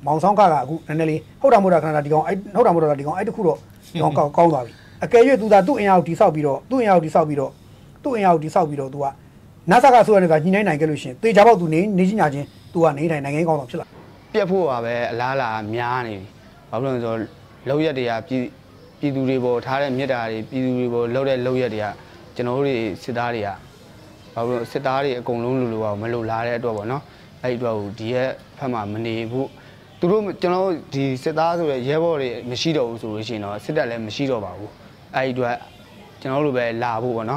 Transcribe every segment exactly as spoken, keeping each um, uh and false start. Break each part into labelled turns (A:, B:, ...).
A: မောင်ဆောင်ခကအခုနည်းနည်းလေးဟုတ်တာမဟုတ်တာခဏခဏဒီကောင်အဲ့ဟုတ်တာမဟုတ်တာဒီကောင်အဲ့တခုတော့ဒီကောင်ကောင်းသွားပြီအကယ်၍သူသာသူ့အင်အားကိုတိဆောက်ပြီးတော့သူ့အင်အားကိုတိဆောက်ပြီးတော့သူ့အင်အားကိုတိဆောက်ပြီးတော့ तू ကနတ်ဆက်ကဆိုရနေတာညှိနှိုင်းနိုင်ခဲ့လို့ရှင်တေချာပေါက် तू နေနေချင်းညာချင်း तू ကနေတိုင်းနိုင်ငံကောင်းဆောင်ဖြစ်လာ
B: ပြက်ဖို့ကပဲအလားလာများနေပြီဘာလို့လဲဆိုတော့လောက်ရက်တွေကပြည်ပြည်သူတွေပေါ်ထားတဲ့မြစ်တာတွေပြည်သူတွေပေါ်လှုပ်တဲ့လောက်ရက်တွေကကျွန်တော်တို့တွေစစ်သားတွေကဘာလို့စစ်သားတွေအကုန်လုံးလူလူအောင်မလို့လာတဲ့အတွက်ပေါ့နော်အဲ့ဒီအတွက်ကိုဒီရဲ့ဖက်မှာမနေဘူးသူတို့ကျွန်တော်ဒီစစ်သားဆိုတဲ့ရဲဘော်တွေမရှိတော့ဘူးဆိုလို့ရှိရင်တော့စစ်တပ်လည်းမရှိတော့ပါဘူးအဲ့ဒီအတွက်ကျွန်တော်တို့ပဲလာဖို့ပေါ့နော်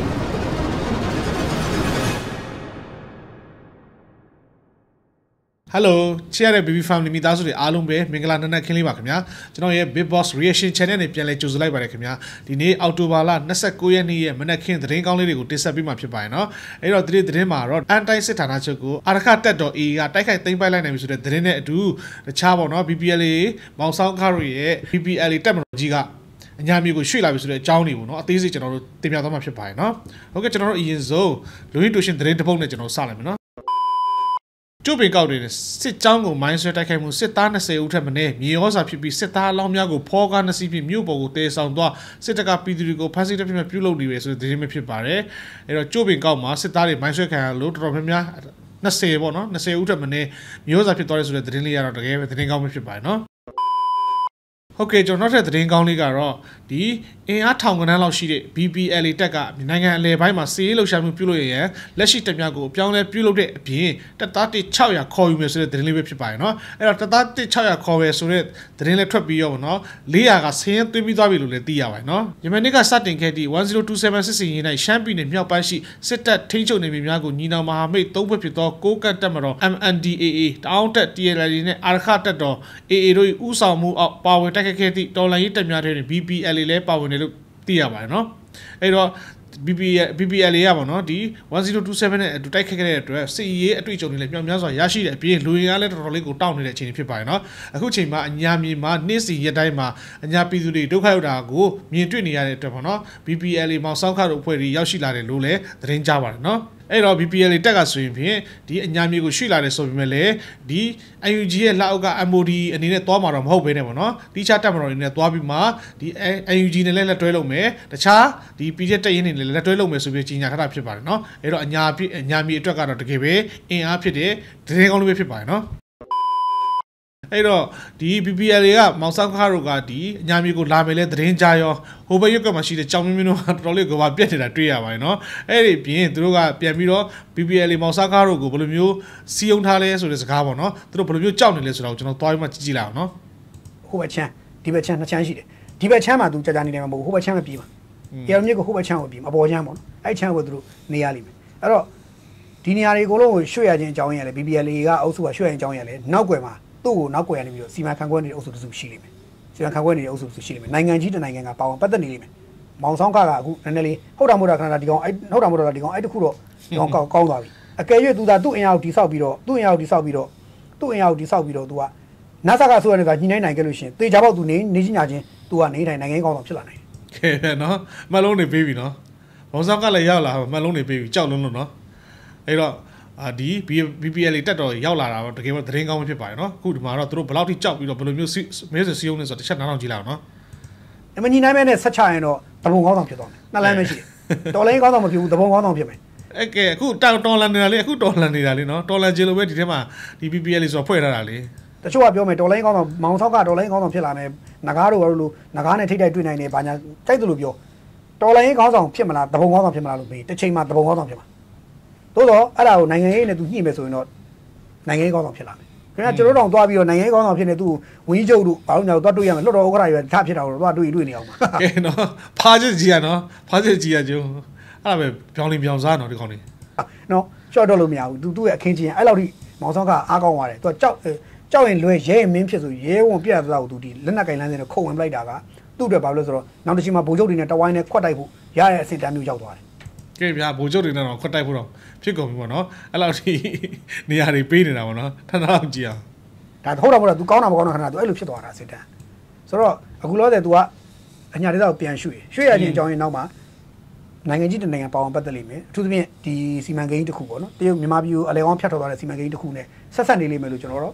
C: Hello ချစ်ရတဲ့ baby family မိသားစုတွေအားလုံးပဲမင်္ဂလာနံနက်ခင်းလေးပါခင်ဗျာကျွန်တော်ရဲ့ Big Boss Reaction Channel နဲ့ပြန်လည်ကြိုဆိုလိုက်ပါတယ်ခင်ဗျာဒီနေ့အောက်တိုဘာလ၂၉ရက်နေ့ရဲ့မနက်ခင်းသတင်းကောင်းလေးတွေကိုတင်ဆက်ပေးမှာဖြစ်ပါတယ်နော်အဲ့တော့ဒီသတင်းမှာတော့အန်တိုင်းစစ်ဌာနချုပ်ကိုအာရခတက်တော် A ကတိုက်ခိုက်သိမ်းပိုက်လိုက်နိုင်ပြီဆိုတဲ့သတင်းနဲ့အတူတခြားပေါ့နော် B P L A မောင်ဆောင်ခရိုရဲ့ B P L A တက်မတော်ကြီးကအညာမျိုးကိုရွှေ့လာပြီဆိုတဲ့အကြောင်းတွေပေါ့နော်အသေးစိတ်ကျွန်တော်တို့တင်ပြသွားမှာဖြစ်ပါတယ်နော်ဟုတ်ကဲ့ကျွန်တော်တို့အရင်ဆုံးလူရင်းတူရှင်သတင်းတစ်ပုဒ်နဲ့ကျွန်တော်စလိုက်မယ်နော်ကျုပ်ပင်ကောက်တွေစစ်ကြောင်းကိုမိုင်းဆွဲတိုက်ခိုက်မှုစစ်သား၂၀ဦးထက်မနည်းမြေဩဇာဖြစ်ပြီးစစ်သားအလောင်းများကိုဖောကားနှစီးပြီးမြို့ပေါ်ကိုတေဆောင်သွားစစ်တပ်ကပြည်သူတွေကိုဖမ်းဆီးတဲ့ဖြစ်ပြုလုပ်နေပြီဆိုတဲ့သတင်းမျိုးဖြစ်ပါတယ်အဲ့တော့ကျုပ်ပင်ကောက်မှာစစ်သားတွေမိုင်းဆွဲခံရလို့တော်တော်များများ၂၀ပေါ့နော်၂၀ဦးထက်မနည်းမြေဩဇာဖြစ်သွားတယ်ဆိုတဲ့သတင်းလေးရတော့တကယ်ပဲသတင်းကောင်းမျိုးဖြစ်ပါတယ်နော်ဟုတ်ကဲ့ကျွန်တော်နောက်ထပ်သတင်းကောင်းလေးကတော့ဒီအင်အားထောင်ကနန်းလောက်ရှိတဲ့ B P L A တက်ကနိုင်ငံအလဲပိုင်းမှာစီးရေးလှုပ်ရှားမှုပြုလုပ်ရရင်လက်ရှိတက်များကိုအပြောင်းလဲပြုလုပ်တဲ့အပြင်တပ်သားတစ်၆၀၀ခေါ်ယူမယ်ဆိုတဲ့သတင်းလေးပဲဖြစ်ပါတယ်နော်အဲ့တော့တပ်သားတစ်၆၀၀ခေါ်ပဲဆိုတဲ့သတင်းလေးထွက်ပြီးရောပေါ့နော်၄၀၀ကဆင်းရင်သွင်းပြီးသွားပြီလို့လည်းသိရပါတယ်နော်ယမန်နေ့ကစတင်ခဲ့သည့်၁၀၂၇စစ်စီရင်၌ရှမ်းပြည်နယ်မြောက်ပိုင်းရှိစစ်တပ်ထိန်းချုပ်နေပြည်များကိုညီနောင်မဟာမိတ်သုံးဘက်ဖြစ်သောကိုးကတ်တပ်မတော် M N D A A တအောင်းတပ် T L A နဲ့အာရခတပ်တော် A A တို့၏ဦးဆောင်မှုအောက်ပါဝင်တိုက်ခိုက်ခဲ့သည့်တော်လှန်ရေးတပ်များထဲတွင် B P L A လည်းပါဝင်တယ်လို့သိရပါတယ်နော်အဲ့တော့ B P L A ရပါတော့ဒီ၁၀၂၇နဲ့အတူတိုက်ခတ်ခဲ့တဲ့အတွက်စစ်ရေးအတွေ့အကြုံတွေလည်းမြောက်များစွာရရှိတဲ့အပြင်လူရင်းအားလည်းတော်တော်လေးကိုတောင်းနေတဲ့အခြေအနေဖြစ်ပါတယ်နော်အခုချိန်မှာအညာမြေမှာနေ့စဉ်ရက်တိုင်းမှာအညာပြည်သူတွေဒုက္ခရောက်တာကိုမြင်တွေ့နေရတဲ့အတွက်ပေါ့နော် B P L A မောင်ဆောက်ခတို့အဖွဲ့တွေရောက်ရှိလာတယ်လို့လည်းသတင်းကြားပါတယ်နော်အဲ့တော့ B P L A တက်ကဆိုရင်ဖြင့်ဒီအညာမြေကိုရွှေ့လာတယ်ဆိုပေမဲ့လည်းဒီ N U G ရဲ့လက်အောက်က M O D အနေနဲ့သွားမှာတော့မဟုတ်ဘဲနဲ့ပေါ့နော်တိကျတက်မတော်အနေနဲ့သွားပြီးမှဒီ N U G နဲ့လည်းလက်တွဲလုပ်မယ်တခြားဒီ P J တက်ရင်းတွေလည်းလက်တွဲလုပ်မယ်ဆိုပြီးကြီးညာထားတာဖြစ်ပါတယ်နော်အဲ့တော့အညာအညာမြေအတွက်ကတော့တကယ်ပဲအင်အားဖြစ်တဲ့သတင်းကောင်းလေးပဲဖြစ်ပါတယ်နော်အဲ့တော့ဒီ B P L A ကမောင်ဆောင်ခါတို့ကဒီအညာမျိုးကိုလာမယ်လဲသတင်းကြားရောဟိုဘက်ရွက်ကမှရှိတဲ့ကြောင်မင်းမင်းတို့ကတော်တော်လေးကိုပါပြက်နေတာတွေ့ရပါတယ်နော်အဲ့ဒီပြင်သူတို့ကပြန်ပြီးတော့ B P L A မောင်ဆောင်ခါတို့ကိုဘယ်လိုမျိုးစီယုံထားလဲဆိုတဲ့စကားပေါ့နော်သူတို့ဘယ်လိုမျိုးကြောက်နေလဲဆိုတော့ကျွန်တော်သွားပြီးမှကြည့်ကြည့်လိုက်အောင်နော်
A: ဟိုဘက်ချမ်းဒီဘက်ချမ်းနှစ်ချမ်းရှိတယ်ဒီဘက်ချမ်းမှာသူကြာကြာနေတယ်မှာမဟုတ်ဟိုဘက်ချမ်းမပြေးမှာအေရမြစ်ကိုဟိုဘက်ချမ်းကိုပြေးမှာအပေါ်ချမ်းပေါ့နော်အဲ့ချမ်းကိုသူတို့နေရလိမ့်မယ်အဲ့တော့ဒီနေရာတွေအကုန်လုံးကိုရွှေ့ရခြင်းအကြောင်းရင်းရလဲ B P L A ကအုပ်စုကရွှေ့ရခြင်းအကြောင်းရင်းရလဲနောက်ွယ်မှာသူ့ကိုနောက်ွယ်ရနေပြီးတော့စီမံခန့်ခွဲနေတဲ့အုပ်စုတစုရှိလိမ့်မယ်စီမံခန့်ခွဲနေတဲ့အုပ်စုတစုရှိလိမ့်မယ်နိုင်ငံကြီးတနိုင်ငံကပါဝင်ပတ်သက်နေလိမ့်မယ်မောင်ဆောင်ခကအခုနည်းနည်းလေးဟုတ်တာမဟုတ်တာခဏခဏဒီကောင်အဲ့ဟုတ်တာမဟုတ်တာဒီကောင်အဲ့တခုတော့ဒီကောင်ကောင်းသွားပြီအကယ်၍သူသာသူ့အင်အားကိုတိဆောက်ပြီးတော့သူ့အင်အားကိုတိဆောက်ပြီးတော့သူ့အင်အားကိုတိဆောက်ပြီးတော့ तू ကနတ်ဆက်ကဆိုရနေတာညှိနှိုင်းနိုင်ခဲ့လို့ရှင်တေချာပေါက် तू နေနေချင်းညာချင်း तू ကနေတိုင်းနိုင်ငံကောင်းဆောင်ဖြစ်လာနိုင်
C: တယ်ကဲနော်မလုံးနေပေးပြီနော်မောင်ဆောင်ကလည်းရောက်လာမလုံးနေပေးပြီကြောက်လုံးလို့နော်အဲ့တော့အာဒီ B P L A တက်တော်ရောက်လာတာတော့တကယ်တော့သတင်းကောင်းဖြစ်ပါတယ်နော်အခုဒီမှာတော့သူတို့ဘယ်လောက်ထိကြောက်ပြီးတော့ဘယ်လိုမျိုးမဲဆွေစီယုံနေဆိုတော့တစ်ချက်နားထောင်ကြည့်လိုက်အောင်နော်
A: အမညီနိုင်မဲနဲ့ဆက်ချရင်တော့တဘုံကောင်းဆောင်ဖြစ်သွားမယ်နှစ်လမ်းပဲရှိတယ်တော်လိုင်းကောင်းဆောင်မဖြစ်ဘူးတဘုံကောင်းဆောင်ဖြစ်မယ်
C: အဲ့ကဲအခုတော်တော်လန်နေတာလေအခုတော်လန်နေတာလေနော်တော်လန်ဂျီလိုပဲဒီထဲမှာဒီ B P L A ဆိုတော့ဖွဲ့ထားတာလေ
A: တချို့ကပြောမယ်တော်လိုင်းကောင်းဆောင်မောင်ဆောက်ကတော်လိုင်းကောင်းဆောင်ဖြစ်လာမယ်ငကားတို့ဘာလို့လို့ငကားနဲ့ထိတ်တိုက်တွေ့နိုင်တယ်ဘာညာကြိုက်တယ်လို့ပြောတော်လိုင်းကောင်းဆောင်ဖြစ်မလားတဘုံကောင်းဆောင်ဖြစ်မလားလို့မေးတစ်ချိန်မှာတဘုံကောင်းဆောင်ဖြစ်မှာသို့တော့အဲ့ဒါကိုနိုင်ငံရေးနဲ့သူညှိမယ်ဆိုရင်တော့နိုင်ငံရေးကောင်းဆောင်ဖြစ်လာမယ်ခင်ဗျာကျွန်တော်တို့တော့သွားပြီးတော့နိုင်ငံရေးကောင်းဆောင်ဖြစ်နေသူဝင်းချုပ်တို့ဘာလို့ညာတော့တွေ့ရမယ်လွတ်တော်ဥက္ကဋ္ဌရွယ်ထားဖြစ်တာတော့သွားတွေ့တွေ့နေအောင်ပါ
C: ကဲနော်ဖားချစ်ကြီးရနော်ဖားချစ်ကြီးရကျုံအဲ့ဒါပဲပြောင်းလင်းပြောင်းစားနော်ဒီကောင်လေး
A: နော်ရှော့တော့လို့မရဘူးသူသူ့ရဲ့အခင်းချင်းအဲ့လောက်ထိမောင်ဆောင်ကအားကောင်းသွားတယ်သူကကြောက်ကြောက်ရင်လွဲရဲမင်းဖြစ်ဆိုရဲဝုံပြတ်သွားကိုသူဒီလက်နက်ကင်လန်းစင်းနဲ့ခုံဝင်ပလိုက်တာကသူ့အတွက်ဘာလို့လဲဆိုတော့နောက်တစ်ချိန်မှာဗိုလ်ချုပ်တွေနဲ့တဝိုင်းနဲ့ခွတ်တိုက်ဖို့ရတဲ့အစီအတန်းမျိုးရောက်သွားတယ်
C: ကဲဗျာဗိုလ်ချုပ်တွေနဲ့တော့ခွတ်တိုက်ဖို့တော့ဖြစ်ကုန်ပြီပေါ့နော်အဲ့လောက်ထိနေရာတွေပေးနေတာပေါ့နော်ထထအောင်ကြည့်အောင်
A: ဒါဟုတ်တော့မဟုတ်တော့ तू ကောင်းတာမကောင်းတာခဏ तू အဲ့လိုဖြစ်သွားတာစစ်တမ်းဆိုတော့အခုလောဆယ် तू ကအညာဒေသကိုပြန်ရွှေ့ရွှေ့ရခြင်းအကြောင်းရင်းနောက်မှာနိုင်ငံကြီးတနိုင်ငံပါဝင်ပတ်သက်လိမ့်မယ်အထူးသဖြင့်ဒီစီမံကိန်းတစ်ခုပေါ့နော်တရုတ်မြန်မာပြည်ကိုအလဲကောင်းဖြတ်ထွက်သွားတဲ့စီမံကိန်းတစ်ခုနဲ့ဆက်ဆက်နေလိမ့်မယ်လို့ကျွန်တော်တို့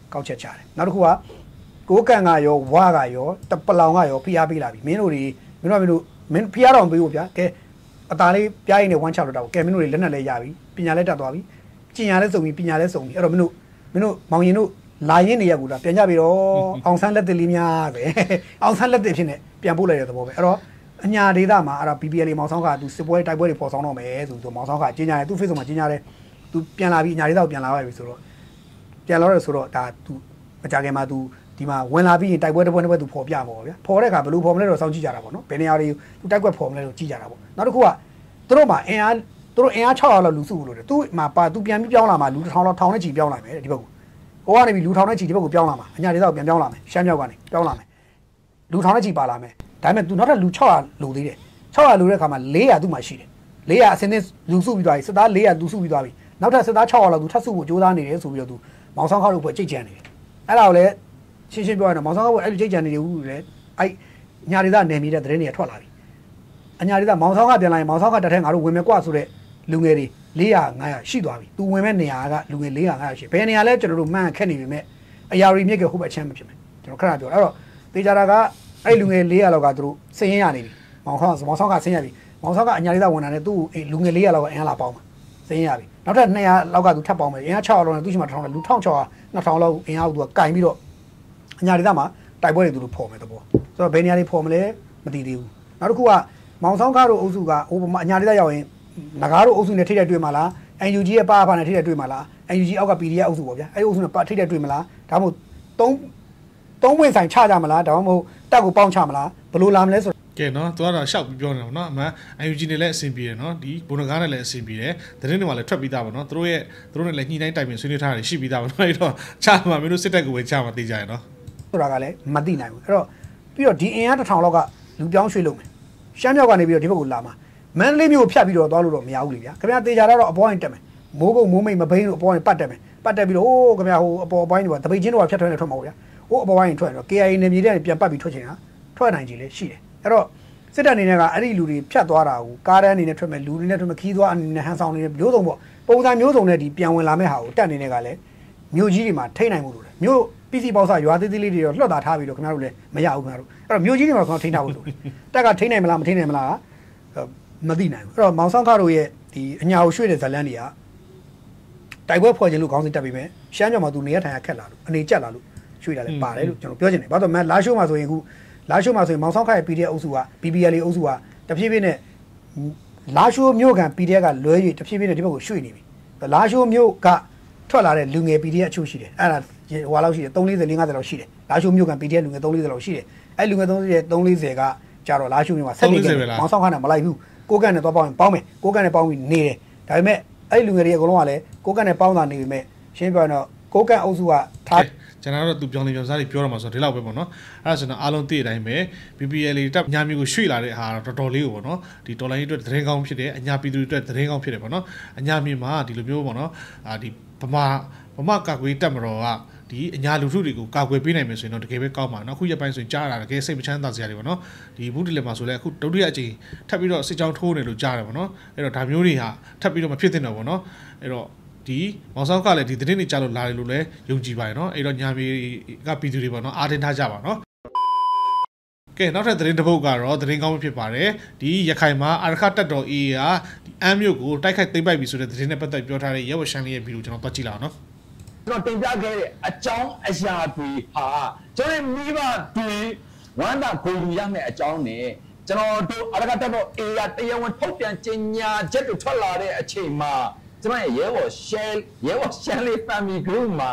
A: ကောက်ချက်ချတယ်နောက်တစ်ခုကကိုကန်ကရောဝါကရောတပလောင်ကရောဖိအားပေးလာပြီမင်းတို့တွေမင်းတို့မင်းတို့မင်းဖိအားတော်ပေးဖို့ဗျာကဲအသားလေးပြားရည်နဲ့ဝမ်းချောက်တော့ကဲမင်းတို့တွေလက်နက်လဲရပြီပညာလဲတက်သွားပြီကျင်ညာလဲစုံပြီပညာလဲစုံပြီအဲ့တော့မင်းတို့မင်းတို့မောင်ရင်တို့လာရင်းနေရကူတာပြန်ကြပြီတော့အောင်ဆန်းလက်သစ်လေးများပဲအောင်ဆန်းလက်သစ်ဖြစ်နေပြန်ပို့လိုက်တဲ့သဘောပဲအဲ့တော့အညာဒေသမှာအဲ့ဒါ B P L မောင်ဆောင်ကသူစစ်ပွဲတိုက်ပွဲတွေပေါ်ဆောင်တော့မယ်ဆိုဆိုမောင်ဆောင်ကကျင်းညာတယ်သူ Facebook မှာကျင်းညာတယ်သူပြန်လာပြီးအညာဒေသကိုပြန်လာပါပြီဆိုတော့ပြန်လာတော့ဆိုတော့ဒါသူမကြခင်မှာသူဒီမှာဝင်လာပြီးရင်တိုက်ပွဲတစ်ပွဲတစ်ပွဲသူဖော်ပြမှာပေါ့ဗျာဖော်တဲ့အခါဘယ်လိုဖော်မလဲတော့စောင့်ကြည့်ကြတာပေါ့နော်ဘယ်နေရာတွေသူတိုက်ပွဲဖော်မလဲတော့ကြည့်ကြတာပေါ့နောက်တစ်ခုကသူတို့မှာအင်အားသူတို့အင်အား၆ရာလောက်လူစုလို့တယ်သူမှာပါသူပြန်ပြီးပြောင်းလာမှာလူတစ်ထောင်လောက်ထောင်နဲ့ချီပြောင်းလာမယ်ဒီဘက်ကဟိုကနေပြီးလူထောင်နဲ့ချီဒီဘက်ကိုပြောင်းလာမှာအညာဒေသကိုပြန်ပြောင်းလာမယ်ရှမ်းမြောက်ကနေပြောင်းလာမယ်လူထောင်နဲ့ချီပါလာမယ်ဒါပေမဲ့သူနောက်ထပ်လူ၆ရာလူသေးတယ်၆ရာလူတဲ့အခါမှာ၄ရာသူ့မှာရှိတယ်၄ရာအစင်းနဲ့လူစုပြီးသွားပြီစစ်သား၄ရာသူစုပြီးသွားပြီနောက်ထပ်စစ်သား၆ရာလောက်သူထပ်စုဖို့ကြိုးစားနေတယ်ဆိုပြီးတော့သူမောင်ဆောင်ခါတို့ဖွဲ့ကြိတ်ကြံနေတယ်အဲ့ဒါကိုလည်းရှင်းရှင်းပြောရရင်မောင်ဆောင်ခါတို့အဲ့လိုကြိတ်ကြံနေတယ်ဦးလေအဲ့ညာဒေသနယ်မြေတဲ့သတင်းတွေကထွက်လာပြီအညာဒေသမောင်ဆောင်ခါပြန်လာရင်မောင်ဆောင်ခါတက်ထဲငါတို့ဝင်မယ်ကွာဆိုတဲ့လူငယ်တွေ၄ရာ၅ရာရှိသွားပြီသူဝင်မဲ့နေရာကလူငယ်၄ရာ၅ရာရှိဘယ်နေရာလဲကျွန်တော်တို့မှန်းခက်နေပြီမဲ့အရာရီမြစ်ကဟိုဘက်ချမ်းမဖြစ်မယ်ကျွန်တော်ခဏပြောအဲ့တော့တေချာတာကအဲ့လူငယ်၄ရာလောက်ကသူတို့စင်းရင်းရနေပြီမောင်ဆောင်မောင်ဆောင်ကဆင်းရပြီမောင်ဆောင်ကအညာဒေသဝင်လာတယ်သူ့လူငယ်၄ရာလောက်ကအင်အားလာပေါင်းမှာစင်းရပြီနောက်ထပ်၂ရာလောက်ကသူထပ်ပေါင်းမယ်အင်အား၆ရာလောက်နဲ့သူ့ရှိမှာတစ်ထောင်လူ၁၆၀၀၂ထောင်လောက်အင်အားကိုသူကကင်ပြီးတော့အညာဒေသမှာတိုက်ပွဲတွေသူတို့ဖော်မယ်တဘောဆိုတော့ဘယ်နေရာတွေဖော်မလဲမသိသေးဘူးနောက်တစ်ခုကမောင်ဆောင်ကားတို့အုပ်စုကဟိုအညာဒေသရောက်ရင်ငကားတို့အုပ်စုနဲ့ထိတဲ့တွေ့မှာလား N U G ရဲ့ပါအဖာနဲ့ထိတဲ့တွေ့မှာလား N U G အောက်က P D F အုပ်စုပေါ့ဗျာအဲ့ဒီအုပ်စုနဲ့ပါထိတဲ့တွေ့မလားဒါမှမဟုတ်သုံးသုံးဝင်ဆိုင်ချကြမလားဒါမှမဟုတ်တက်ကိုပေါင်းချမလားဘယ်လိုလာမလဲဆို
C: ကဲနော်သူကတော့ရှောက်ပြီးပြောနေတာပေါ့နော်အမှန် N U G နဲ့လည်းအဆင်ပြေတယ်နော်ဒီဘုံကားနဲ့လည်းအဆင်ပြေတယ်သတင်းတွေမှာလည်းထွက်ပြီးသားပေါ့နော်သူတို့ရဲ့သူတို့နဲ့လည်းညှိနှိုင်းတိုင်ပင်ဆွေးနွေးထားတာရှိပြီးသားပေါ့နော်အဲ့တော့ချမှာမင်းတို့စစ်တပ်ကိုပဲချမှာသိကြရနော်
A: ဆိုတာကလည်းမသိနိုင်ဘူးအဲ့တော့ပြီးတော့ဒီအင်အားတစ်ထောင်လောက်ကလူပြောင်းရွှေ့လုပ်မယ်ရှမ်းမြောက်ကနေပြီးတော့ဒီဘက်ကိုလာမှာမန္တလေးမြို့ဖြတ်ပြီးတော့သွားလို့တော့မရဘူးလေဗျာခင်ဗျာတေချာတော့အပေါ်ရင်တက်မယ်မိုးကုတ်မိုးမိတ်မဘိန်းလို့အပေါ်ရင်ပတ်တက်မယ်ပတ်တက်ပြီးတော့ဟိုးခင်ဗျာဟိုအပေါ်ပိုင်းတွေကတပိတ်ချင်းတော့ဖြတ်ထွက်နေထွက်မှာပေါ့ဗျာဟိုအပေါ်ပိုင်းထွက်တော့ K I A နေမြေတဲ့ပြန်ပတ်ပြီးထွက်ချင်တာထွက်နိုင်ကြီးလေရှိတယ်အဲ့တော့စစ်တပ်အနေနဲ့ကအဲ့ဒီလူတွေဖြတ်သွားတာကိုကားတန်းအနေနဲ့ထွက်မယ်လူတွေနဲ့ထွက်မယ်ခီးသွားအနေနဲ့ဟန်ဆောင်နေတယ်မျိုးစုံပေါ့ပုံစံမျိုးစုံနဲ့ဒီပြန်ဝင်လာမဲ့ဟာကိုတက်အနေနဲ့ကလည်းမြို့ကြီးတွေမှာထိနိုင်မှုလို့တယ်မြို့ P C ပေါက်စားရွာသေးသေးလေးတွေတော့လွှတ်တာထားပြီးတော့ခင်ဗျားတို့လည်းမရဘူးခင်ဗျားတို့အဲ့တော့မြို့ကြီးတွေမှာကျွန်တော်ထိန်းထားဖို့လို့တက်ကထိန်းနိုင်မလားမထိန်းနိုင်မလားမသိနိုင်ဘူးအဲ့တော့မောင်ဆောင်ခါတို့ရဲ့ဒီအညာကိုရွှေ့တဲ့ဇလန်းတွေကတိုက်ပွဲဖွဲ့ခြင်းလို့ခေါင်းစဉ်တက်ပြီးမယ်ရှမ်းကြောင်မှာသူနေရထိုင်ရခက်လာလို့အနေကျက်လာလို့ရွှေ့လာတယ်ပါတယ်လို့ကျွန်တော်ပြောချင်တယ်ဘာလို့လဲလာရှိုးမှာဆိုရင်အခုလာရှိုးမှာဆိုရင်မောင်ဆောင်ခါရဲ့ P D F အုပ်စုက B P L အုပ်စုကတဖြည်းဖြည်းနဲ့လာရှိုးမြို့ကန် P D F ကလွဲ၍တဖြည်းဖြည်းနဲ့ဒီဘက်ကိုရွှေ့နေပြီလာရှိုးမြို့ကထွက်လာတဲ့လူငယ် P D F အချို့ရှိတယ်အဲ့ဒါဟိုလောက်ရှိတယ်၃၄၀ ၄၅၀လောက်ရှိတယ်လာရှိုးမြို့ကန် P D F လူငယ်၃၄၀လောက်ရှိတယ်အဲ့လူငယ်၃၄၀ ၃၄၀ကကြတော့လာရှိုးမြို့မှာဆက်နေကြတယ်မောင်ဆောင်ခါနဲ့မလိုက်ဘူးကိုကန်နဲ့တော့ပေါင်းရင်ပေါင်းမယ်ကိုကန်နဲ့ပေါင်းပြီးနေတယ်ဒါပေမဲ့အဲ့လူငယ်တွေအကုန်လုံးကလည်းကိုကန်နဲ့ပေါင်းတာနေပေမဲ့ရှင်းပြောရင်တော့ကိုကန်အုပ်စုကထား
C: ကျွန်တော်တို့သူပြောင်းနေပြောင်းစားတွေပြောရမှာဆိုဒီလောက်ပဲပေါ့နော်အဲ့ဒါဆိုတော့အားလုံးသိတဲ့အတိုင်းပဲ B P L တပ်ညာမျိုးကိုရွှေ့လာတဲ့ဟာတော်တော်လေးကိုပေါ့နော်ဒီတော်လိုင်းအတွက်သတင်းကောင်းဖြစ်တယ်အညာပြည်သူတွေအတွက်သတင်းကောင်းဖြစ်တယ်ပေါ့နော်အညာမြေမှာဒီလိုမျိုးပေါ့နော်အာဒီဗမာဗမာကာကွယ်တပ်မတော်ကဒီအညာလူထုတွေကိုကာကွယ်ပေးနိုင်မယ်ဆိုရင်တော့တကယ်ပဲကောင်းပါနော်အခုရက်ပိုင်းဆိုရင်ကြားရတာတကယ်စိတ်မချမ်းသာစရာတွေပေါ့နော်ဒီဘူးတလက်မှာဆိုလဲအခုဒုတိယအကြိမ်ထပ်ပြီးတော့စစ်ကြောင်းထိုးနေလို့ကြားတယ်ပေါ့နော်အဲ့တော့ဒါမျိုးတွေဟာထပ်ပြီးတော့မဖြစ်သင့်တော့ပေါ့နော်အဲ့တော့ဒီမောင်ဆောင်ကလည်းဒီသတင်းတွေကြားလို့လာတယ်လို့လည်းယုံကြည်ပါတယ်နော်အဲ့တော့ညာမီကပြည်သူတွေပေါ့နော်အားတင်ထားကြပါနော်ကဲနောက်ထပ်သတင်းတစ်ပုဒ်ကတော့သတင်းကောင်းဖြစ်ပါတယ်ဒီရခိုင်မှာအာရခတက်တော် A ကဒီအမ်းမြို့ကိုတိုက်ခိုက်သိမ်းပိုက်ပြီဆိုတဲ့သတင်းနဲ့ပတ်သက်ပြောထားတဲ့ရဲဝရှမ်းလေးရဲ့ဗီဒီယိုကျွန်တော်တွက်ကြည့်လာအောင်နော်
D: ကျွန်တော်တင်ပြခဲ့တဲ့အကြောင်းအရာတွေဟာကျွန်တော်မိဘတွေဝမ်းသာကိုလူရမယ့်အကြောင်းနဲ့ကျွန်တော်တို့အာရခတက်တော် A ကတရားဝင်ထုတ်ပြန်ကြေညာချက်တွေထွက်လာတဲ့အချိန်မှာကျွန်တော်ရဲ့ရဲဘော် share ရဲဘော် share လေး family group မှာ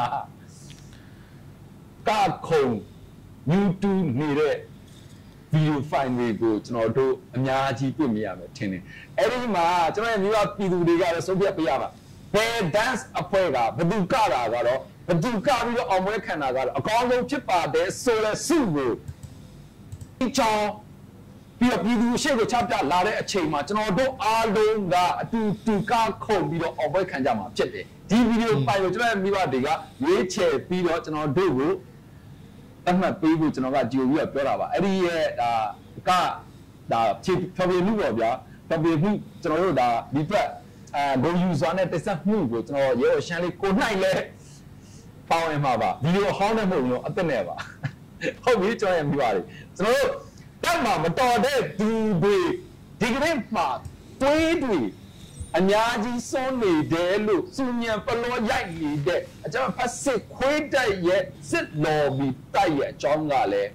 D: ကခုံ YouTube နေတဲ့ video file တွေကိုကျွန်တော်တို့အများကြီးတွေ့မြင်ရမယ်ထင်တယ်အဲ့ဒီမှာကျွန်တော်ရဲ့မိဘပြည်သူတွေကလည်းဆုံးဖြတ်ပေးရပါဘယ် dance အဖွဲ့ကဘယ်သူကတာကတော့ဘယ်သူကပြီးတော့အောင်ပွဲခံတာကတော့အကောင်းဆုံးဖြစ်ပါတယ်ဆိုတဲ့စုကိုအချောင်းပြီးတော့ပြည်သူရှေ့ကိုချပြလာတဲ့အချိန်မှာကျွန်တော်တို့အားလုံးကအတူတူကခုန်ပြီးတော့အောင်ပွဲခံကြမှာဖြစ်တယ်ဒီဗီဒီယိုဖိုင်ကိုကျွန်တော်ရဲ့မိဘတွေကရွေးချယ်ပြီးတော့ကျွန်တော်တို့ကိုအမှတ်ပေးဖို့ကျွန်တော်ကကြိုပြီးတော့ပြောတာပါအဲ့ဒီရဲ့ဒါကဒါဖြည့်ဖြည့်မှုပေါ့ဗျာဖြည့်မှုကျွန်တော်တို့ဒါဒီဘက်အဲဘုံယူဇာနဲ့တက်ဆက်မှုကိုကျွန်တော်ရဲရှမ်းလေးကိုနိုင်လဲပေါင်းရမှာပါဗီဒီယိုဟောင်းနဲ့မဟုတ်ဘူးအသက်နဲ့ပါဟုတ်ပြီကျွန်တော်ရမိပါလိကျွန်တော်တို့တက်မှာမတော်တဲ့သူတွေဒီကနေ့မှာတွေးတွေအများကြီးစွန့်နေတယ်လို့စူညံပလောရိုက်နေတဲ့အကျွန်တော်ဖတ်စစ်ခွေးတိုက်ရဲ့စစ်လော်ဘီတိုက်ရဲ့အကြောင်းကလည်း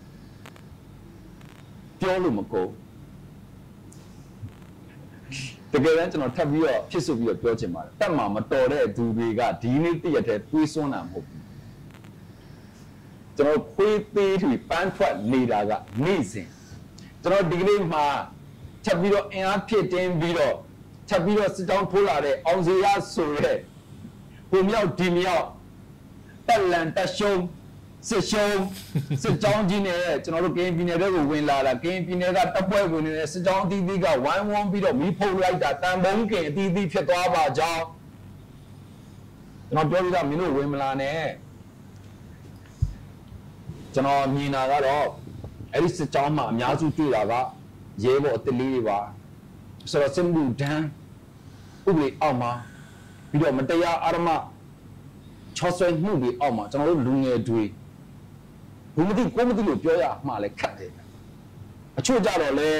D: ပြောလို့မကုန်တကယ်တမ်းကျွန်တော်ထပ်ပြီးတော့ဖြစ်စုပြီးတော့ပြောချင်ပါတယ်တက်မှာမတော်တဲ့သူတွေကဒီနေ့တည့်ရတဲ့တွေးစွန်းတာမဟုတ်ဘူးကျွန်တော်ခွေးသေးတွေပန်းထွက်နေတာကနေ့စဉ်ကျွန်တော်ဒီကနေ့မှာထပ်ပြီးတော့အင်အားဖြစ်တင်းပြီးတော့ထပ်ပြီးတော့စစ်တောင်းထိုးလာတဲ့အောင်စီရဆိုရဲဟိုမြောက်ဒီမြောက်တက်လန်တက်ရှုံးစစ်ရှုံးစစ်တောင်းကြီးနဲ့ကျွန်တော်တို့ကင်းပြည်နယ်တွေကိုဝင်လာတာကင်းပြည်နယ်ကတပ်ပွဲဝင်နေတဲ့စစ်တောင်းအသီးသီးကဝိုင်းဝန်းပြီးတော့မီးဖုတ်လိုက်တာတန်ပုံးကင်အသီးသီးဖြစ်သွားပါကြောင်းကျွန်တော်ပြောပြီးသားမင်းတို့ဝင်မလာနဲ့ကျွန်တော်မြင်တာကတော့အဲ့ဒီစစ်တောင်းမှာအများစုတွေ့တာကရဲဘော်အတလေးတွေပါဆိုတော့စင်ဘူးဒန်းဥပဒေအောက်မှာပြီးတော့မတရားအာရမချောဆွဲမှုတွေအောက်မှာကျွန်တော်တို့လူငယ်တွေဘုမတိကိုမတိလို့ပြောရမှာလဲခက်တယ်အချို့ကြတော့လဲ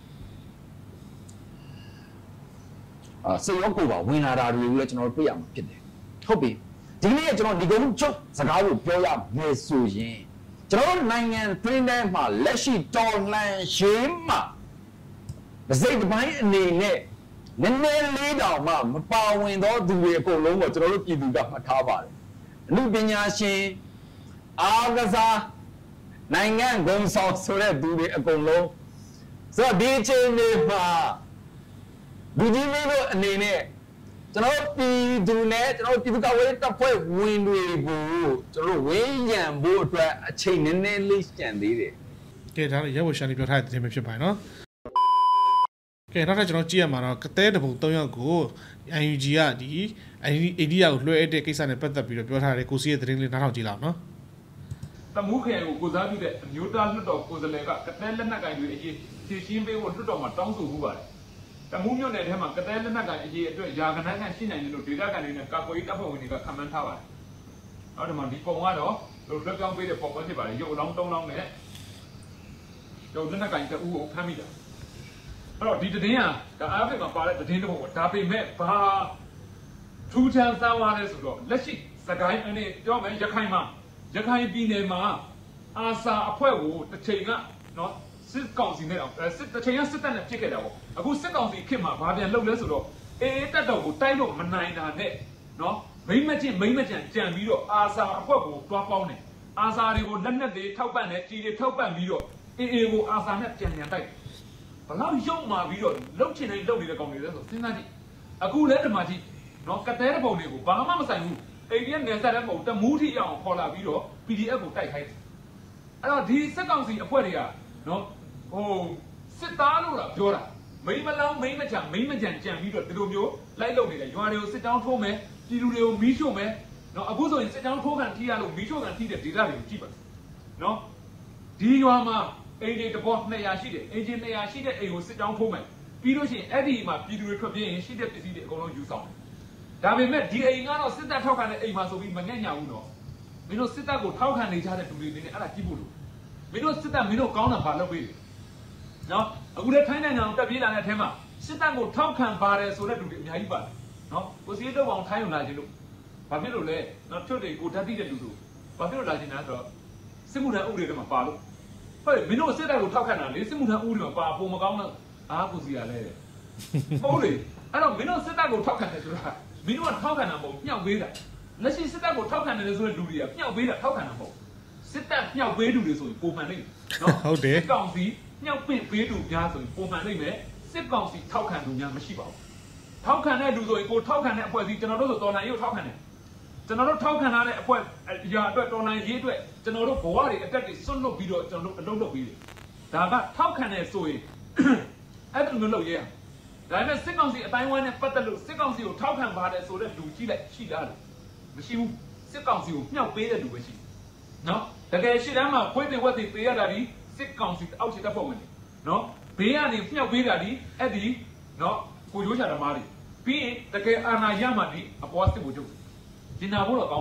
D: အာစေရောကိုပါဝင်လာတာတွေကိုလည်းကျွန်တော်တို့တွေ့ရမှာဖြစ်တယ်ဟုတ်ပြီဒီနေ့ကျွန်တော်ဒီကုန်းချုပ်စကားကိုပြောရမယ်ဆိုရင်ကျွန်တော်တို့နိုင်ငံတွင်းထဲမှာလက်ရှိတော်လှန်ရေးမှာစိတ်ပိုင်းအနေနဲ့နည်းနည်းလေးတောင်မှမပါဝင်တော့သူတွေအကုန်လုံးကိုကျွန်တော်တို့ပြည်သူကမှတ်ထားပါတယ်အမှုပညာရှင်အားကစားနိုင်ငံဂုဏ်ဆောင်ဆိုတဲ့သူတွေအကုန်လုံးဆိုတော့ဒီအချိန်လေးမှာလူကြီးမျိုးတို့အနေနဲ့ကျွန်တော်ပြည်သူနဲ့ကျွန်တော်ပြည်သူ့ကာကွယ်ရေးတပ်ဖွဲ့ဝင်တွေကိုကျွန်တော်ဝင်းရံဖို့အတွက်အချိန်နည်းနည်းလေးကျန်သေးတယ်
C: ကဲဒါလည်းရဲဘော်ရှာနေပြောထားတဲ့တင်ပဲဖြစ်ပါနော်ကဲနောက်ထပ်ကျွန်တော်ကြည့်ရမှာတော့ကတဲတပုံ၃ယောက်ကို အန် ယူ ဂျီ ကဒီအိန္ဒိယကိုလွှဲတဲ့ကိစ္စနဲ့ပတ်သက်ပြီးတော့ပြောထားတဲ့ကိုစီရဲ့သတင်းလေးနားထောင်ကြည့်လောက်နော်
E: တမှုခရိုင်ကိုကိုစားပြုတဲ့အမျိုးသားလွှတ်တော်ကိုယ်စားလှယ်ကကတဲလက်နက်ကိုင်တွေအရေးဖြည့်ရှင်းပေးဖို့လွှတ်တော်မှာတောင်းဆိုမှုပါတယ်တမှုမြို့နယ်ထဲမှာကတဲလက်နက်ကိုင်အရေးအတွက်ယာကနန်းခန့်ရှိနိုင်တယ်လို့ဒေသခံတွေနဲ့ကာကွယ်ရေးတပ်ဖွဲ့ဝင်တွေကခန့်မှန်းထားပါတယ်နောက်ဒီမှာဒီပုံကတော့လွှတ်ပြောင်းပေးတဲ့ပုံပဲဖြစ်ပါတယ်ရုပ်အလောင်း၃လောင်းနဲ့ရုပ်လက်နက်ကိုင်တအူးကိုဖမ်းမိတာအဲ့တော့ဒီတည်င်းကအားဖြင့်မှာပါတဲ့တည်င်းတစ်ပုဒ်ပေါ့ဒါပေမဲ့ဘာထူးခြားစမ်းသွားလဲဆိုတော့လက်ရှိစကိုင်းအနေပြောမယ်ရခိုင်မှာရခိုင်ပြည်နယ်မှာအာစာအဖွဲ့ကိုတစ်ချိန်ကနော်စစ်ကောင်စီနဲ့တော့စစ်တစ်ချိန်ကစစ်တပ်နဲ့ဖြစ်ခဲ့တာပေါ့အခုစစ်ကောင်စီခေတ်မှာဘာပြန်လုပ်လဲဆိုတော့အေးတက်တော်ကိုတိုက်လို့မနိုင်တာနဲ့နော်မိမ့်မချင်းမိမ့်မချန်ကြံပြီးတော့အာစာအဖွဲ့ကိုတွားပေါင်းတယ်အာစာတွေကိုလက်နက်တွေထောက်ပံ့တယ်ကြီးတွေထောက်ပံ့ပြီးတော့အေးအေးကိုအာစာနဲ့ပြန်ပြန်တိုက်ဘလောက်ရုပ်မာပြီးတော့လှုပ်ချင်နေလှုပ်နေတဲ့ကောင်တွေလဲဆိုစဉ်းစားကြည့်အခုလဲဒီမှာကြည့်နော်ကတဲတဲ့ပုံတွေကိုဘာမှမဆိုင်ဘူးအိန္ဒိယနယ်စပ်တဲ့ပုံတမူးထိအောင်ခေါ်လာပြီးတော့ ပီ ဒီ အက်ဖ် ကိုတိုက်ခိုင်းတယ်အဲ့တော့ဒီစစ်ကောင်စီအဖွဲ့တွေကနော်ဟိုစစ်သားလို့လားပြောတာမိမလောင်းမိမချံမိမချံကြံပြီးတော့ဒီလိုမျိုးလိုက်လုပ်နေတယ်ရွာတွေကိုစစ်တောင်းထိုးမယ်ပြည်သူတွေကိုမီးရှို့မယ်နော်အခုဆိုရင်စစ်တောင်းထိုးခံထိရလို့မီးရှို့ခံထိတဲ့ဒေသတွေကိုကြည့်ပါနော်ဒီရွာမှာအင်ဂျင်တဘောနှစ်ရာရှိတယ်အင်ဂျင်နှစ်ရာရှိတဲ့အိမ်ကိုစစ်တောင်းထိုးမယ်ပြီးလို့ရှိရင်အဲ့ဒီမှာပြည်သူတွေထွက်ပြေးရင်ရှိတဲ့ပစ္စည်းတွေအကုန်လုံးယူဆောင်တယ်ဒါပေမဲ့ဒီအိမ်ကတော့စစ်တပ်ထောက်ခံတဲ့အိမ်မှာဆိုပြီးမငဲ့ညာဘူးနော်မင်းတို့စစ်တပ်ကိုထောက်ခံနေကြတဲ့လူတွေနေနဲ့အဲ့ဒါကြည့်ဖို့လို့မင်းတို့စစ်တပ်မင်းတို့ကောင်းတာဘာလုပ်ပေးလဲနော်အခုလည်းထိုင်းနိုင်ငံကိုတက်ပြေးလာတဲ့အထက်မှာစစ်တပ်ကိုထောက်ခံပါတယ်ဆိုတဲ့လူတွေအများကြီးပါတယ်နော်ကိုစီးတော့အောင်ထိုင်းုံလာခြင်းလို့ဘာဖြစ်လို့လဲနော်ထုတ်တွေကိုဓာတ်တိတဲ့လူတို့ဘာဖြစ်လို့လာခြင်းလဲဆိုတော့စစ်မှုထမ်းဥပဒေတွေမှာပါလို့ဟုတ်မင်းတို့စစ်တပ်ကိုထောက်ခံတာလေစစ်မှုထမ်းဥပဒေမှာပါပုံမကောင်းတော့အားကိုစီရလဲဟုတ်လေအဲ့တော့မင်းတို့စစ်တပ်ကိုထောက်ခံတယ်ဆိုတာမင်းတို့ကထောက်ခံတာမဟုတ်မြောက်ပေးတာလက်ရှိစစ်တပ်ကိုထောက်ခံတယ်ဆိုတဲ့လူတွေကမြောက်ပေးတာထောက်ခံတာမဟုတ်စစ်တပ်မြောက်ပေးသူတွေဆိုရင်ပုံမှန်နေနော်
C: ဟုတ်တယ်
E: စစ်ကောင်စီမြောက်ပင့်ပေးသူများဆိုရင်ပုံမှန်နေမယ်စစ်ကောင်စီထောက်ခံသူများမရှိပါဘူးထောက်ခံတဲ့လူဆိုရင်ကိုထောက်ခံတဲ့အဖွဲ့အစည်းကျွန်တော်တို့ဆိုတော်နိုင်ရေးကိုထောက်ခံတယ်ကျွန်တော်တို့ထောက်ခံထားတဲ့အဖွဲ့အရာအတွက်တော်နိုင်ရေးအတွက်ကျွန်တော်တို့ဘဝတွေအတက်တွေစွန့်လွတ်ပြီးတော့ကျွန်တော်တို့အလုပ်လုပ်ပြီးတယ်ဒါကထောက်ခံတယ်ဆိုရင်အဲ့ဒါမျိုးလုပ်ရဒါပေမဲ့စစ်ကောင်စီအတိုင်းဝိုင်းနဲ့ပတ်သက်လို့စစ်ကောင်စီကိုထောက်ခံပါတယ်ဆိုတဲ့လူကြီးလိုက်ရှိလားလို့မရှိဘူးစစ်ကောင်စီကိုမြှောက်ပေးတဲ့လူပဲရှိနော်တကယ်ရှိတမ်းမှာခွေးတွေဝက်တွေပေးရတာဒီစစ်ကောင်စီအောက်ခြေတပ်ဖွဲ့ဝင်တွေနော်ဘေးကနေမြှောက်ပေးတာဒီအဲ့ဒီနော်ကိုရိုးချာဓမ္မတွေပြီးရင်တကယ်အာဏာရမှဒီအပေါ်စစ်ကိုချုပ်ကျင်နာဖို့တော့ကောင်းတယ်ဗျ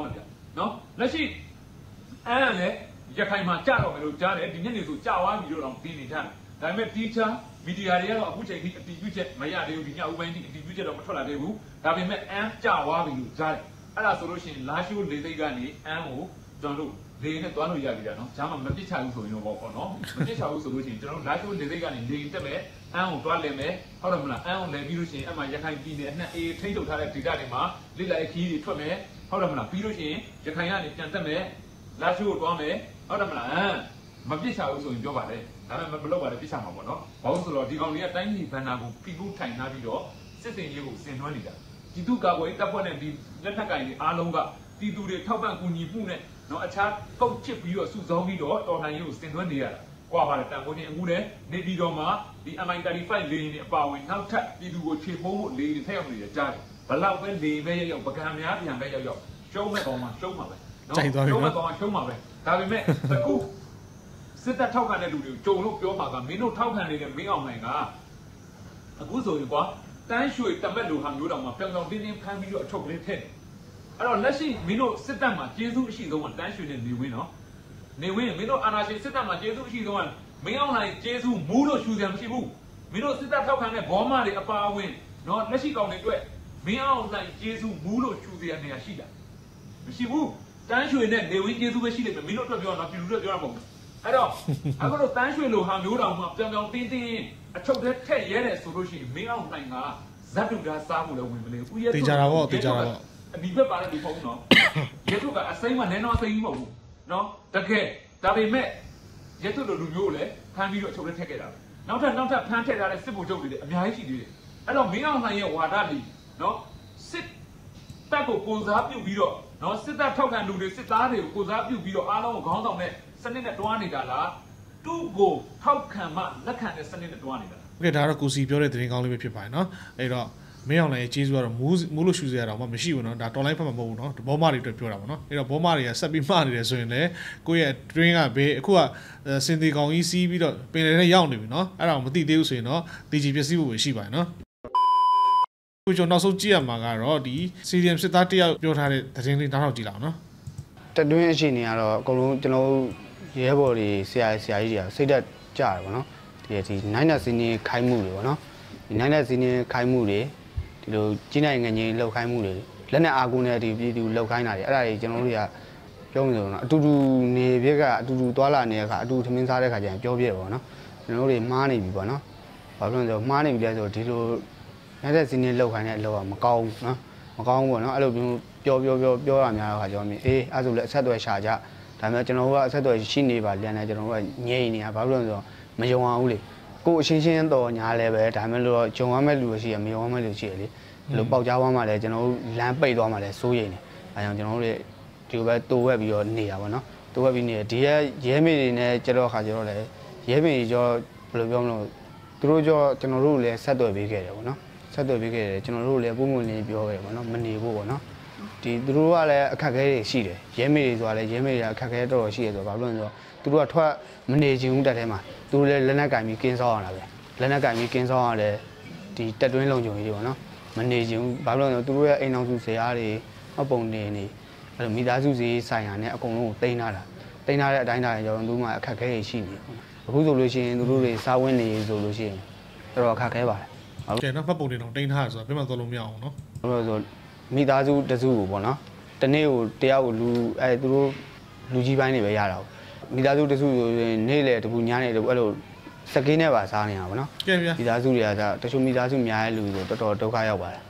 E: နော်လက်ရှိအဲ့ဒါလည်းရခိုင်မှာကြာတော့မယ်လို့ကြားတယ်ဒီနေ့နေဆိုကြာသွားပြီလို့တော့ပြီးနေကြတယ်ဒါပေမဲ့ teacher မီဒီယာတွေကတော့အခုချိန်ထိအတီးပြုချက်မရသေးဘူးဒီညဥပိုင်းထိအတီးပြုချက်တော့မထွက်လာသေးဘူးဒါပေမဲ့အမ်းကြာသွားပြီလို့ကြားတယ်အဲ့ဒါဆိုလို့ရှိရင်လာရှိုးလေးစိတ်ကနေအမ်းကိုကျွန်တော်တို့လေနဲ့တွားလို့ရပြီလားနော်ဂျာမမပစ်ချဘူးဆိုရင်တော့ပေါ့နော်မပစ်ချဘူးဆိုလို့ရှိရင်ကျွန်တော်တို့လာရှိုးလေးစိတ်ကနေလေတက်မယ်အမ်းကိုတွားလည်မယ်ဟုတ်တယ်မလားအမ်းကိုလည်ပြီးလို့ရှိရင်အမှရခိုင်ပြည်နယ်အနှံ့အေးထိန်းချုပ်ထားတဲ့ဒေသတွေမှာလိလိုက်ခီးတွေထွက်မယ်ဟုတ်တယ်မလားပြီးလို့ရှိရင်ရခိုင်ကနေပြန်တက်မယ်လာရှိုးကိုတွားမယ်ဟုတ်တယ်မလားအမ်းမပစ်ချဘူးဆိုရင်ပြောပါလေဒါပေမဲ့မလုပ်ပါနဲ့ပစ်ချမှာပေါ့နော်ဘာလို့ဆိုတော့ဒီကောင်တွေကတိုင်းပြည်ဘန်နာကိုဖိဖို့ထိုင်ထားပြီးတော့စစ်စင်ရေးကိုဆင်နွှဲနေတာဒီသူကာကွယ်တပ်ဖွဲ့နဲ့ဒီလက်ထက်ကင်တွေအားလုံးကတီသူတွေထောက်ပံ့ကူညီမှုနဲ့နော်အခြားကုတ်ချစ်ပြီးတော့စုဆောင်းပြီးတော့တော်လှန်ရေးကိုဆင်နွှဲနေရတာကွာပါတယ်တန်ဖိုးချင်းအခုလည်းနေပြည်တော်မှာဒီ M I thirty-five လေယာဉ်တွေအပါဝင်နောက်ထပ်ပြည်သူကိုခြေဖုံးဖို့လေယာဉ်ထက်ရောက်နေတယ်ကြားတယ်ဘလောက်ပဲလေပဲရောက်ရောက်ပကံများပြန်ပဲရောက်ရောက်ရှုံးမဲ့ကောင်မှရှုံးမှာပဲနော်ရှုံးမဲ့ကောင်မှရှုံးမှာပဲဒါပေမဲ့အခုစစ်တပ်ထောက်ခံတဲ့လူတွေကိုကြုံလို့ပြောမှာကမင်းတို့ထောက်ခံနေတဲ့မင်းအောင်နိုင်ကအခုဆိုရင်ကွာတန်းရွှေတမက်လိုဟာမျိုးတောင်မှပြောင်ပြောင်တင်းတင်းဖမ်းပြီးတော့အထုပ်ကလေးထည့်တယ်အဲ့တော့လက်ရှိမင်းတို့စစ်တပ်မှာကျေးဇူးအရှိဆုံးကတန်းရွှေနဲ့နေဝင်းနော်နေဝင်းမင်းတို့အာဏာရှင်စစ်တပ်မှာကျေးဇူးအရှိဆုံးကမင်းအောင်နိုင်ကျေးဇူးမူးလို့ရှူစရာမရှိဘူးမင်းတို့စစ်တပ်ထောက်ခံတဲ့ဘောမတွေအပါအဝင်နော်လက်ရှိကောင်တွေအတွက်မင်းအောင်နိုင်ကျေးဇူးမူးလို့ရှူစရာနေရာရှိတာမရှိဘူးတန်းရွှေနဲ့နေဝင်းကျေးဇူးပဲရှိတယ်မင်းတို့အတွက်ပြောတော့ပြည်သူတွေပြောတာမဟုတ်ဘူးအဲ့တော့အခုတော့တန်းရွှေလိုဟာမျိုးတောင်မှပြောင်ပြောင်တင်းတင်းအချုပ်ထဲထက်ရဲတယ်ဆိုလို့ရှိရင်မင်းအောင်နိုင်ကဇတ်တူတာစားဖို့လည်းဝင်မလဲဦးရဲ
C: တေချာတာပေါ့တေချာတာပေါ့
E: အဒီဘက်ပါတဲ့ဒီဖုန်းနော်ရဲထုတ်ကအစိမ်းမနဲတော့အစိမ်းကြီးမဟုတ်ဘူးနော်တကယ်ဒါပေမဲ့ရဲထုတ်လိုလူမျိုးကိုလည်းဖမ်းပြီးတော့အချုပ်ထဲထက်ခဲ့တာနောက်ထပ်နောက်ထပ်ဖမ်းထက်ထားတဲ့စစ်ဗိုလ်ချုပ်တွေလည်းအများကြီးရှိသေးတယ်အဲ့တော့မင်းအောင်နိုင်ရဲ့ဝါဒတွေနော်စစ်တပ်ကိုကိုစားပြုတ်ပြီးတော့နော်စစ်တပ်ထောက်ခံလူတွေစစ်သားတွေကိုကိုစားပြုတ်ပြီးတော့အားလုံးကိုခေါင်းဆောင်တဲ့စနစ်နဲ့တွားနေတာလားသူ့ကိုထောက်ခံမှလက်ခံတဲ့စနစ်နဲ့တွားနေတာ
C: โอเคဒါတော့ကိုစီပြောတဲ့သတင်းကောင်းလေးပဲဖြစ်ပါတယ်เนาะအဲ့တော့မင်းအောင်လည်းကျေးဇူးကတော့မူးမူးလို့ရှူစရာတော့မှမရှိဘူးเนาะဒါတော်လိုင်းဖက်မှာမဟုတ်ဘူးเนาะဘောမတွေအတွက်ပြောတာပေါ့เนาะအဲ့တော့ဘောမတွေကဆက်ပြီးမှားနေတယ်ဆိုရင်လည်းကိုယ့်ရဲ့ train ကဘေးအခုကစင်တီကောင်ကြီးစီးပြီးတော့ပင်လယ်ထဲရောက်နေပြီเนาะအဲ့ဒါကိုမသိသေးဘူးဆိုရင်တော့တီဂျီပစ္စည်းဖို့ပဲရှိပါတယ်เนาะကိုကျွန်တော်နောက်ဆုံးကြည့်ရမှာကတော့ဒီ စီဒီအမ် စစ်သားတယောက်ပြောထားတဲ့သတင်းလေးနောက်ထောက်ကြည့်လောက်เนาะ
B: တတွင်းအရှိနေကတော့အကုန်လုံးကျွန်တော်ရဲဘော်တွေဆရာဆရာကြီးတွေကစိတ်သက်ကြတယ်ပေါ့နော်ဒီဒီနိုင်တဲ့စီးနေခိုင်းမှုတွေပေါ့နော်ဒီနိုင်တဲ့စီးနေခိုင်းမှုတွေဒီလိုကြီးနိုင်ငငယ်လောက်ခိုင်းမှုတွေလက်နဲ့အာကုန်းနဲ့ဒီပြည်သူလောက်ခိုင်းတာတွေအဲ့ဒါတွေကျွန်တော်တို့တွေကပြောနေတယ်ပေါ့နော်အတူတူနေပြက်ကအတူတူသွားလာနေတဲ့အခါအတူထမင်းစားတဲ့အခါကျရင်ပြောပြတယ်ပေါ့နော်ကျွန်တော်တို့တွေမှားနေပြီပေါ့နော်ဘာလို့လဲဆိုတော့မှားနေပြီလဲဆိုတော့ဒီလိုနိုင်တဲ့စီးနေလောက်ခိုင်းတဲ့အလုပ်ကမကောင်းဘူးနော်မကောင်းဘူးပေါ့နော်အဲ့လိုမျိုးပြောပြောပြောပြောရများတဲ့အခါကျတော့အေးအဲ့ဆိုလည်းအဆက်အသွယ်ရှာကြဒါပေမဲ့ကျွန်တော်တို့ကအဆက်အသွယ်ရှိနေပါလျက်နဲ့ကျွန်တော်တို့ကငြိမ့်နေတာဘာလို့လဲဆိုတော့မယုံအောင်လေကိုအချင်းချင်းတော်ညာလည်းပဲဒါပေမဲ့လို့ဂျုံရမဲ့လူရှိရမယုံရမဲ့လူရှိရလေအဲ့လိုပေါက်ကြားသွားမှလည်းကျွန်တော်တို့လမ်းပိတ်သွားမှလည်းစိုးရိမ်နေအဲကြောင့်ကျွန်တော်တို့ဒီလိုပဲတိုးဝက်ပြီးတော့နေတာပေါ့နော်တိုးဝက်ပြီးနေဒီရဲရဲမေတွေနဲ့ကြတော့ခါကြတော့လည်းရဲမေကျော်ဘယ်လိုပြောမလို့သူတို့ကျော်ကျွန်တော်တို့လည်းဆက်သွယ်ပေးခဲ့တယ်ပေါ့နော်ဆက်သွယ်ပေးခဲ့တယ်ကျွန်တော်တို့လည်းပုံမှန်လေးပြောခဲ့တယ်ပေါ့နော်မနေဖို့ပေါ့နော်ဒီသူတို့ကလည်းအခက်အခဲတွေရှိတယ်ရဲမေတွေဆိုတာလည်းရဲမေတွေကအခက်အခဲတော်တော်ရှိတယ်ဆိုတော့ဘာလို့လဲဆိုတော့သူတို့ကထွက်မနေချင်ဘူးတက်ထဲမှာသူတို့လည်းလက်နက်ကင်ပြီးကင်းဆောင်းရတာပဲလက်နက်ကင်ပြီးကင်းဆောင်းရတယ်ဒီတက်တွင်းလုံခြုံရေးတွေပေါ့နော်မနေချင်ဘူးဘာလို့လဲဆိုတော့သူတို့ရဲ့အိမ်အောင်စုဇရာတွေအပုံနေနေအဲ့လိုမိသားစုစီဆိုင်ရာနဲ့အကုန်လုံးကိုတင်ထားတာတင်ထားတဲ့အတိုင်းအတာတွေကြောင့်သူမှအခက်အခဲတွေရှိနေတယ်အခုဆိုလို့ရှိရင်သူတို့တွေစားဝင်းနေဆိုလို့ရှိရင်တော်တော်အခက်အခဲပါတယ်
C: ဟုတ်ကဲ့နော်မှတ်ပုံတွေတော့တင်ထားရဆိုတော့ဘယ်မှာသွားလို့မရအောင်နော်
B: ဟုတ်လို့ဆိုမိသားစုတစုကိုပေါ့နော်တနေ့ကိုတယောက်ကိုလူအဲသူတို့လူကြီးပိုင်းတွေပဲရတာပေါ့မိသားစုတစုဆိုရင်နေ့လေတပူညနေတပူအဲ့လိုစကင်းနဲ့ပါစားနေတာပေါ့နော်
C: ကဲဗျာ
B: မိသားစုတွေကဒါတချို့မိသားစုများတဲ့လူဆိုတော်တော်ဒုက္ခရောက်ပါတယ်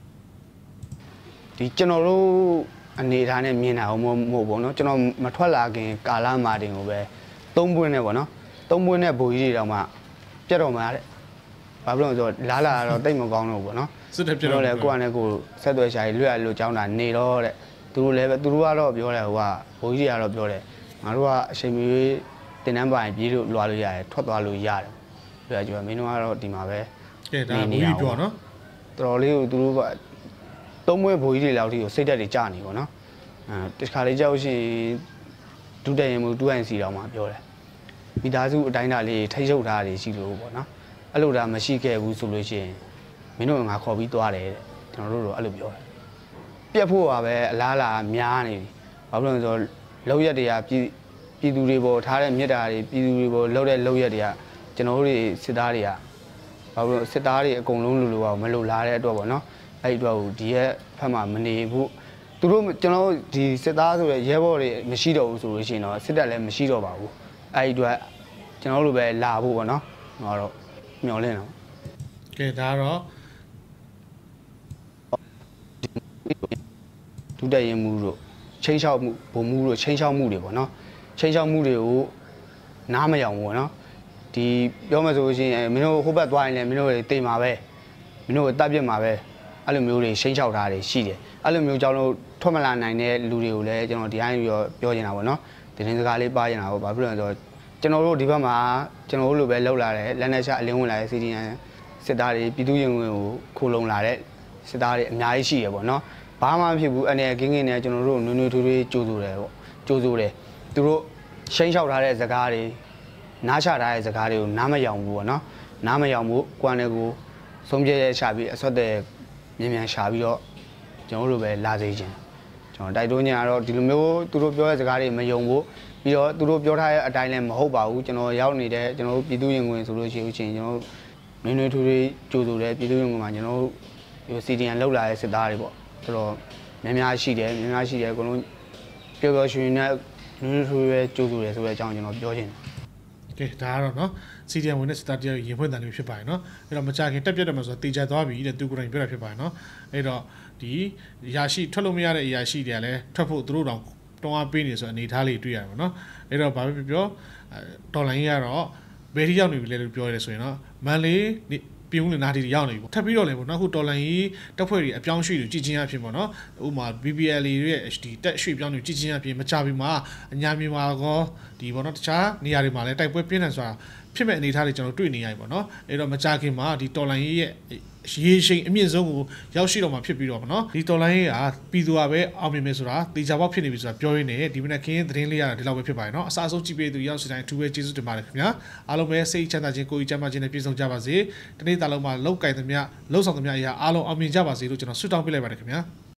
B: ဒီကျွန်တော်တို့အနေထားနဲ့မြင်တာမဟုတ်ဘူးနော်ကျွန်တော်မထွက်လာခင်ကာလမာတင်ကိုပဲသုံးပွင့်နဲ့ပေါ့နော်သုံးပွင့်နဲ့ဘိုးကြီးတွေတောင်မှပြတ်တော်မှာတဲ့ဘာဖြစ်လို့လဲဆိုတော့လားလာတော့တိတ်မကောင်းတော့ဘူးနော်
C: စစ်တယ်ပြတ်
B: တော့လေကိုကလည်းကိုဆက်သွယ်ရှာကြီးလွတ်ရလို့ကြောင်းတာနေတော့တဲ့သူတို့လည်းသူတို့ကတော့ပြောတယ်ဟိုကဘိုးကြီးကတော့ပြောတယ်ငါတို့ကအချိန်မီတင်တန်းပိုင်ပြေးလို့လွာလို့ရတယ်ထွက်သွားလို့ရတယ်ပြကြွမင်းတို့ကတော့ဒီမှာပဲ
C: ကဲဒါဘိုးကြီးပြောနော်
B: တော်တော်လေးကိုသူတို့ကသုံးမွေးဘိုးကြီးတွေလောက်ထိကိုစိတ်တက်တွေကြာနေပေါ့နော်အဲတခါလေးကြောက်ရှိဒုတက်ရင်မို့တူအိုင်စီတောင်မှပြောတယ်မိသားစုအတိုင်းအတာလေးထိချုပ်ထားတာရှိလို့ပေါ့နော်အဲ့လိုဒါမရှိခဲ့ဘူးဆိုလို့ရှိရင်မင်းတို့ငါခေါ်ပြီးသွားတယ်တဲ့ကျွန်တော်တို့တော့အဲ့လိုပြောတယ်ပြက်ဖို့ပါပဲအလားလာများနေပြီဘာလို့လဲဆိုတော့လောက်ရက်တွေကပြည်ပြည်သူတွေပေါ်ထားတဲ့မြစ်တာတွေပြည်သူတွေပေါ်လောက်တဲ့လောက်ရက်တွေကကျွန်တော်တို့တွေစစ်သားတွေကဘာလို့စစ်သားတွေအကုန်လုံးလူလူအောင်မလိုလားတဲ့အတွက်ပေါ့နော်အဲ့ဒီအတွက်ကိုဒီရဲ့ဖက်မှာမနေဘူးသူတို့ကျွန်တော်ဒီစစ်သားဆိုတဲ့ရဲဘော်တွေမရှိတော့ဘူးဆိုလို့ရှိရင်တော့စစ်တပ်လည်းမရှိတော့ပါဘူးအဲ့ဒီအတွက်ကျွန်တော်တို့ပဲလာဖို့ပေါ့နော်ဟောတော့မျှော်လင့်တော့
C: ကဲဒါတော့
B: ဒုတက်ရင်မှုတို့ချင်းချောက်မှုဘုံမှုတို့ချင်းချောက်မှုတွေပေါ့နော်ချင်းချောက်မှုတွေကိုနားမယောင်ဘူးပေါ့နော်ဒီပြောမှဆိုလို့ရှိရင်မင်းတို့ဟိုဘက်သွားရင်လည်းမင်းတို့တွေတိမ်မှာပဲမင်းတို့တပ်ပြစ်မှာပဲအဲ့လိုမျိုးတွေချင်းချောက်တာတွေရှိတယ်အဲ့လိုမျိုးကြောင့်လို့ထွက်မလာနိုင်တဲ့လူတွေကိုလည်းကျွန်တော်ဒီတိုင်းပြောပြောနေတာပေါ့နော်ဒီတင်းစကားလေးပါနေတာပေါ့ဘာဖြစ်လို့လဲဆိုတော့ကျွန်တော်တို့ဒီဘက်မှာကျွန်တော်တို့လိုပဲလောက်လာတယ်လက်နဲ့ချအလင်းဝင်လာတဲ့စီဒီအန်စစ်သားတွေပြည်သူ့ရင်ဝင်ကိုခိုးလုံလာတဲ့စစ်သားတွေအများကြီးရှိရပေါ့နော်ဘာမှမဖြစ်ဘူးအနေနဲ့ကင်းကင်းနဲ့ကျွန်တော်တို့နွေးနွေးထွေးထွေးကြိုးဆိုတယ်ပေါ့ကြိုးဆိုတယ်သူတို့ရှင်းလျှောက်ထားတဲ့စကားတွေနားချထားတဲ့စကားတွေကိုနားမယောင်ဘူးပေါ့နော်နားမယောင်ဘူးကိုယ်နဲ့ကိုဆုံးဖြတ်ရရှာပြီးအဆွတ်တဲ့မြန်မြန်ရှာပြီးတော့ကျွန်တော်တို့ပဲလာစေခြင်းကျွန်တော်တိုက်တွန်းညာတော့ဒီလိုမျိုးသူတို့ပြောတဲ့စကားတွေမယုံဘူးပြီးတော့သူတို့ပြောထားတဲ့အတိုင်းလည်းမဟုတ်ပါဘူးကျွန်တော်ရောက်နေတဲ့ကျွန်တော်တို့ပြည်သူ့ရင်ဝင်ဆိုလို့ရှိရင်ကျွန်တော်နွေးနွေးထွေးထွေးကြိုးဆိုတယ်ပြည်သူ့ရင်ဝင်မှာကျွန်တော်တို့ဒီစီဒီအန်လောက်လာတဲ့စစ်သားတွေပေါ့ဆိုတော့များများရှိတယ်များများရှိတယ်အကုန်လုံးပျော်ပျော်ရွှင်ရွှင်နဲ့နွေးနွေးထွေးထွေးကြိုးဆိုတယ်ဆိုတဲ့အကြောင်းကျွန်တော်ပြောချင်တယ်
C: ကဲဒါကတော့နော်စီဒီအမ်ဝင်တဲ့စတာတရရင်ဖွင့်တယ်လို့ဖြစ်ပါတယ်နော်အဲ့တော့မကြခင်တက်ပြတ်တယ်မှာဆိုတော့တေချာသွားပြီတဲ့သူကိုယ်တိုင်ပြောတာဖြစ်ပါတယ်နော်အဲ့တော့ဒီအရာရှိထွက်လို့မရတဲ့အရာရှိတွေကလည်းထွက်ဖို့သူတို့တောင်တွန်းအားပေးနေဆိုအနေထားလေးတွေ့ရတယ်ပေါ့နော်အဲ့တော့ဘာပဲပြောတော်လိုင်းကြီးကတော့ဘယ်ထိရောက်နေပြီလဲလို့ပြောရတယ်ဆိုရင်တော့မန်လေးပြုံးနေနာတီရောက်နေပြီပေါ့ထပ်ပြီးတော့လည်းပေါ့နော်အခုတော်လိုင်းကြီးတက်ဖွဲ့တွေအပြောင်းရွှေ့တွေကြည်ချင်းအဖြစ်ပေါ့နော်ဥပမာ ဘီ ပီ အယ် ရဲ့ H D တက်ရွှေ့ပြောင်းတွေကြည်ချင်းအဖြစ်မချပြီးမှအညာမြေမှာကောဒီပေါ့နော်တခြားနေရာတွေမှာလည်းတိုက်ပွဲပြင်းထန်ဆိုတာဖြစ်မဲ့အနေအထားတွေကျွန်တော်တွေ့နေရပြီပေါ့နော်အဲ့တော့မကြခင်မှာဒီတော်လိုင်းကြီးရဲ့ရေရှိန်အမြင့်ဆုံးကိုရောက်ရှိတော့မှာဖြစ်ပြီးတော့ဗောနော်ဒီတော်လိုင်းရေးကပြည်သူကပဲအောင်မြင်မယ်ဆိုတာတေချာပေါက်ဖြစ်နေပြီဆိုတာပြောရင်းနဲ့ဒီမနေ့ခင်းသတင်းလေးရတာဒီလောက်ပဲဖြစ်ပါတယ်နော်အစားဆုံးကြည့်ပေးသူရောက်စီတိုင်းအထူးပဲကျေးဇူးတင်ပါတယ်ခင်ဗျာအားလုံးပဲစိတ်ချမ်းသာခြင်းကိုယ်ကြီးချမ်းသာခြင်းနဲ့ပြည့်စုံကြပါစေတနေ့တာလုံးမှာလောက်ကင်သမျှလှုပ်ဆောင်သမျှအရာအားလုံးအောင်မြင်ကြပါစေလို့ကျွန်တော်ဆုတောင်းပေးလိုက်ပါတယ်ခင်ဗျာ